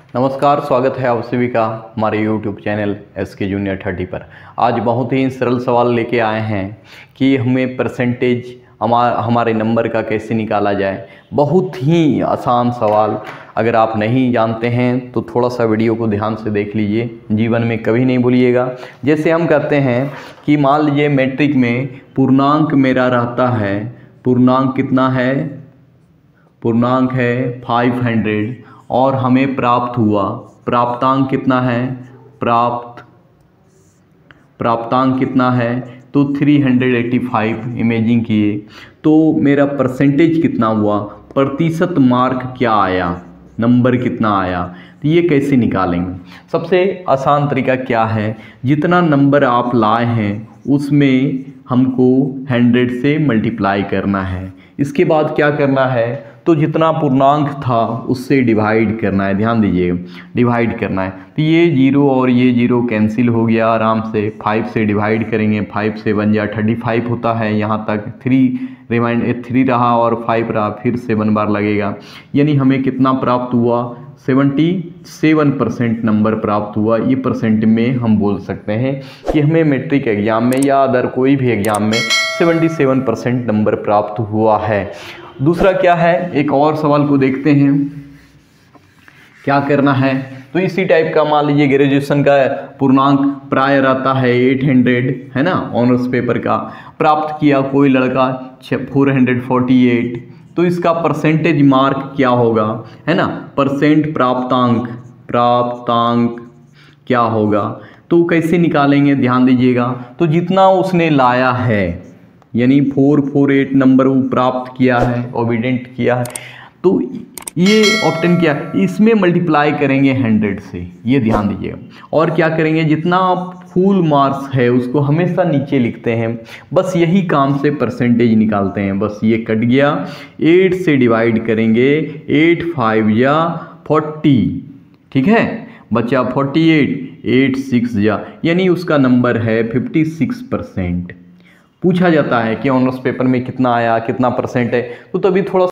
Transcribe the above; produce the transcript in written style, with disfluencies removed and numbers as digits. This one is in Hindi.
नमस्कार, स्वागत है आप सभी का हमारे YouTube चैनल SK जूनियर 30 पर। आज बहुत ही सरल सवाल लेके आए हैं कि हमें परसेंटेज हमारे नंबर का कैसे निकाला जाए। बहुत ही आसान सवाल, अगर आप नहीं जानते हैं तो थोड़ा सा वीडियो को ध्यान से देख लीजिए, जीवन में कभी नहीं भूलिएगा। जैसे हम कहते हैं कि मान लीजिए मैट्रिक में पूर्णांक मेरा रहता है, पूर्णांक कितना है, पूर्णांक है 500 और हमें प्राप्त हुआ, प्राप्तांक कितना है, प्राप्तांक कितना है तो 385 इमेजिंग किए, तो मेरा परसेंटेज कितना हुआ, प्रतिशत मार्क क्या आया, नंबर कितना आया। तो ये कैसे निकालेंगे। सबसे आसान तरीका क्या है, जितना नंबर आप लाए हैं उसमें हमको 100 से मल्टीप्लाई करना है। इसके बाद क्या करना है, तो जितना पूर्णांक था उससे डिवाइड करना है। ध्यान दीजिएगा, डिवाइड करना है। तो ये 0 और ये 0 कैंसिल हो गया आराम से। 5 से डिवाइड करेंगे, 5 से 1 या 35 होता है। यहाँ तक 3 रहा और 5 रहा, फिर 7 बार लगेगा। यानी हमें कितना प्राप्त हुआ, 77% नंबर प्राप्त हुआ। ये परसेंट में हम बोल सकते हैं कि हमें मैट्रिक एग्जाम में या अदर कोई भी एग्जाम में 77% नंबर प्राप्त हुआ है। दूसरा क्या है, एक और सवाल को देखते हैं क्या करना है। तो इसी टाइप का मान लीजिए ग्रेजुएशन का पूर्णांक प्राय रहता है 800, है ना, ऑनर्स पेपर का प्राप्त किया कोई लड़का 448, तो इसका परसेंटेज मार्क क्या होगा, है ना, परसेंट प्राप्तांक क्या होगा। तो कैसे निकालेंगे, ध्यान दीजिएगा। तो जितना उसने लाया है, यानी 448 नंबर वो प्राप्त किया है, ओबिडेंट किया है, तो ये ऑप्टेन किया, इसमें मल्टीप्लाई करेंगे 100 से, ये ध्यान दीजिएगा। और क्या करेंगे, जितना फुल मार्क्स है उसको हमेशा नीचे लिखते हैं। बस यही काम से परसेंटेज निकालते हैं। बस ये कट गया, 8 से डिवाइड करेंगे, 8 5 या 40, ठीक है, बचा 48, 8 6 जा, यानी उसका नंबर है 56%। पूछा जाता है कि ऑनर्स पेपर में कितना आया, कितना परसेंट है, तो तभी थोड़ा